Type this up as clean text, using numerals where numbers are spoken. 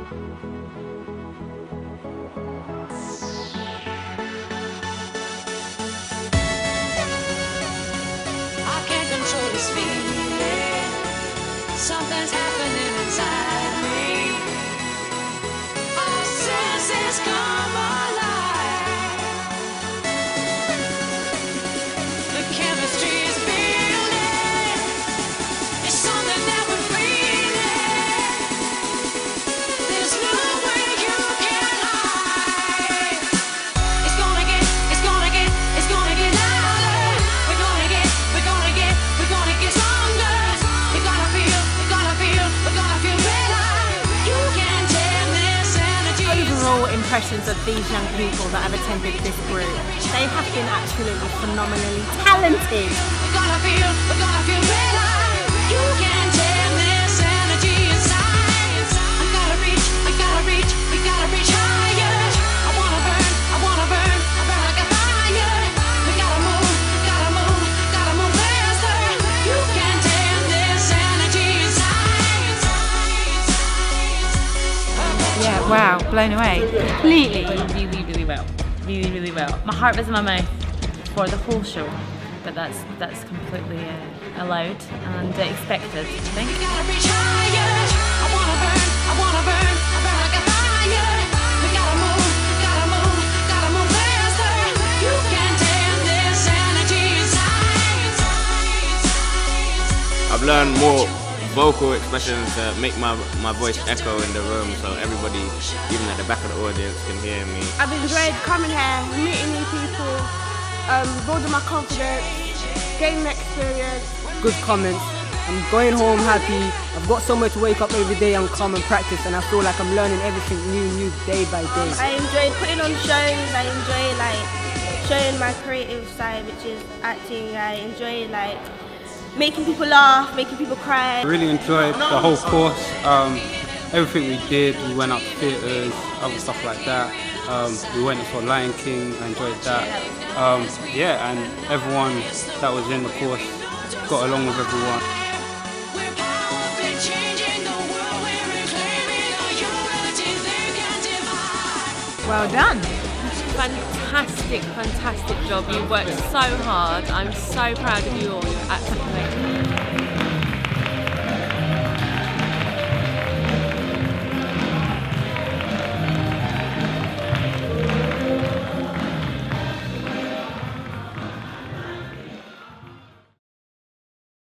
Something's happening inside me. Our senses come alive. The chemistry is building. It's something that we're breathing. There's no way you can hide. It's gonna get louder. We're gonna get stronger. We're gonna feel better. You can tell this energy. Overall impressions of these young people that have attended this group, they have been absolutely phenomenally talented. We're gonna feel better. You can tell this energy inside. I gotta reach higher. I wanna burn like a fire. We gotta move faster. You can tell this energy inside. Yeah, wow, blown away. Completely. Really well. My heart was in my mouth for the whole show, but that's completely allowed and expected, I think. We gotta reach higher. I wanna burn like a fire. We gotta move faster. You can tell this energy inside. I've learned more vocal expressions to make my voice echo in the room, so everybody, even at the back of the audience, can hear me. I've enjoyed coming here, meeting new people, building my confidence, gaining experience. Good comments. I'm going home happy. I've got somewhere to wake up every day and come and practice, and I feel like I'm learning everything new day by day. I enjoyed putting on shows. I enjoy showing my creative side, which is acting. I enjoy making people laugh, making people cry. I really enjoyed the whole course. Everything we did, we went up to theatres, other stuff like that. We went and saw Lion King, I enjoyed that. Yeah, and everyone that was in the course got along with everyone. We're powerfully changing the world. We're reclaiming our humanity. They can't divide. Well done. Fantastic job. You worked so hard. I'm so proud of you all. You're absolutely amazing.